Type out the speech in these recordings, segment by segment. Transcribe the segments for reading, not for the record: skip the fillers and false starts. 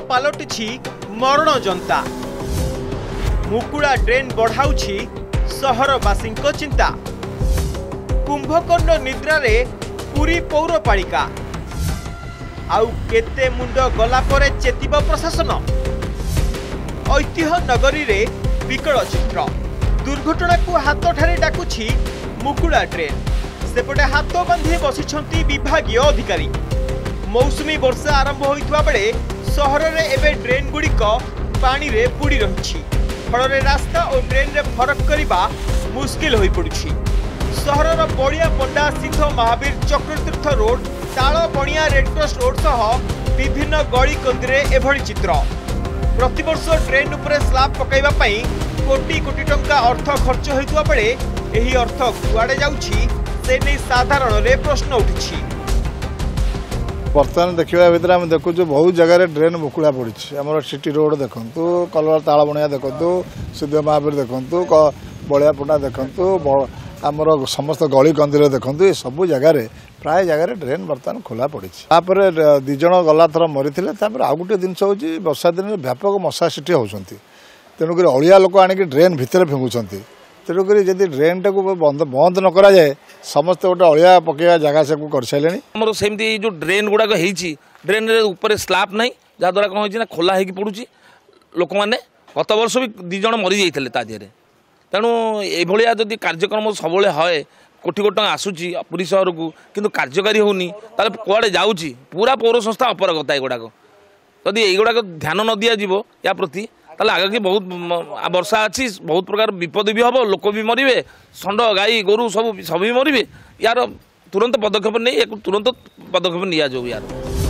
पालटिछि मरण जनता। मुकुड़ा ड्रेन बढ़ाउछि सहरवासी चिंता। कुंभकर्ण निद्रारे पुरी पौरपालिका आउ केते मुंड गला परे चेतिब प्रशासन। ऐतिह्य नगरी रे विकल चित्र। दुर्घटना को हाथ ठारे डाकुछि मुकुड़ा ड्रेन। सेपटे हाथ बांधि बसिछंती विभागीय अधिकारी। मौसुमी वर्षा आरंभ होइतबा बेले सहर रे एबे ड्रेन गुड़िक पानी रे बुड़ी रहिछि। फल रास्ता और ड्रेन रे फरक करिबा मुश्किल होई पड़ुछि। सहरर बड़िया पंडा सिद्ध महावीर चक्रतीर्थ रोड ताल बणिया रेडक्रॉस रोड सह विभिन्न गली कंदी एभली चित्र। प्रतिवर्ष ड्रेन उपरे स्लाब पकाइबा पई कोटी कोटी टंका अर्थ खर्च होइतबा बेले एही अर्थ कुआडे जाउछि से नै साधारण रे प्रश्न उठिछि। बर्तमान देखा भितर आम देखु बहुत जगह ड्रेन मुकुड़ा पड़ी। आम सिटी रोड देखु कलर ताल बणिया देखु सिद्ध महावीर देखु बड़िया पंडा देखु आमर समस्त गली कंदी देखु ये सब जगह प्राय जगह ड्रेन बर्तमान खोला पड़ी। दिज गला थर मरी आउ गोटे जिनस हूँ वर्षा दिन में व्यापक मशा सीटी होती। तेणुक अलिया लोक आणिक ड्रेन भितर फिंगुंट। तेणुक जब ड्रेन टाक बंद न करा जाए समस्त गोटे अलिया पकड़ा जगह से कर सारे। सेमती जो ड्रेन गुड़ाक ड्रेन ऊपर स्लाब ना जहाद्वारा कौन होना खोला हो पड़ुची। लोक मैंने गत वर्ष भी दिज मरी जाते। तेणु यह जदि कार्यक्रम सब है कोटी कोटी टका आसूची पुरी सहर को किंतु कार्यकारी होनी कुआडे जाऊँगी पूरा पौर संस्था अपरगता। युवाक जदि युवाक ध्यान न दि जाव या प्रति आगे बहुत वर्षा अच्छी बहुत प्रकार विपद भी हम लोक भी मरवे षंड गाई गोरु सब भी मरवे। यार तुरंत पदक्षेप नहीं तुरंत पदक्षेप नि जाऊ। यार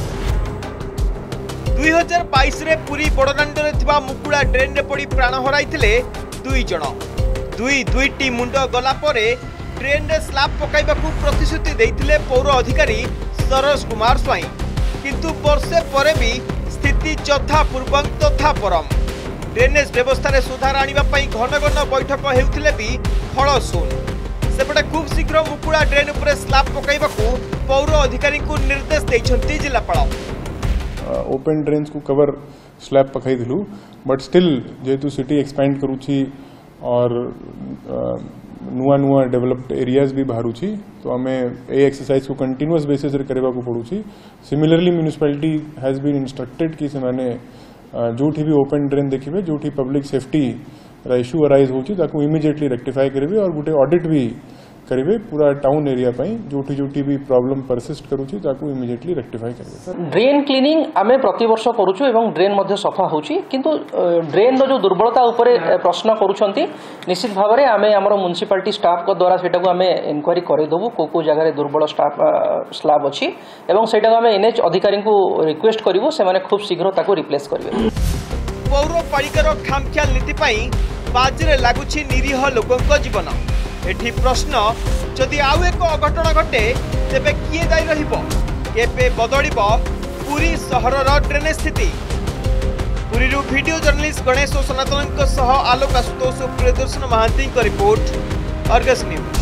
2022 रे पुरी बड़दाण्डरे थिबा मुकुड़ा ड्रेन रे पड़ी प्राण हराइथिले 2 जण। दुईटी मुंड गला परे ड्रेन रे स्लाब पकाइबाकू प्रतिश्रुति देइथिले पौर अधिकारी सरोज कुमार स्वाई। किंतु वर्षे परे भी स्थिति चथा पूर्वं तथा परम। ड्रेनेज व्यवस्था रे सुधार आनिबा पई घन घन बैठक हेउथिले भी फल शून। सेपटे खूब शीघ्र मुकुड़ा ड्रेन उपरे स्लाब पकाइबाकू पौर अधिकारी को निर्देश दैछंती जिलापाल। ओपन ड्रेन्स को कवर स्लैब पकाई दिलु बट स्टिल जेतु सिटी एक्सपैंड करूची और नुआ नुआ डेवलप्ड एरियाज भी बाहरुची तो हमें ए एक्सरसाइज को कंटिन्यूअस बेसिस रे करबा को पड़ुची। Similarly municipality has been instructed कि से माने जोठी भी ओपन ड्रेन देखिबे जोठी पब्लिक सेफ्टी रा इश्यू अराइज होची ताकू इमीडिएटली रेक्टिफाई करबे और गोटे ऑडिट भी करिवे पूरा टाउन एरिया पई जोठी जोठी भी प्रॉब्लम परसिस्ट करूची ताकू इमीडिएटली रेक्टिफाई करबे। ड्रेन क्लीनिंग आमे प्रति वर्ष करूछु एवं ड्रेन मध्ये सफा होची किंतु ड्रेन रो जो दुर्बलता ऊपर प्रश्न करूछंती निश्चित भाव में आमे हमर म्युनिसिपैलिटी स्टाफ को द्वारा सेटा को आमे इंक्वायरी करे दबु को जगह रे दुर्बल स्टाफ स्लैब अछि एवं सेटा को आमे एनएच अधिकारी को रिक्वेस्ट करिवो से माने खूब शीघ्र ताको रिप्लेस करिवे। पौरपालिकार खामख्याल नीति पई बाजरे लागुछि निरीह लोकक जीवन। एठी प्रश्न जदि आउ एक अघटन घटे तेबे किए दायी रहिबो केबे बदलिबो पुरी सहरर ड्रेनेज स्थिति। पुरी वीडियो जर्नलिस्ट गणेश और सनातन सह Alok Ashutosh Priyadarshan Mahanti report Argus news.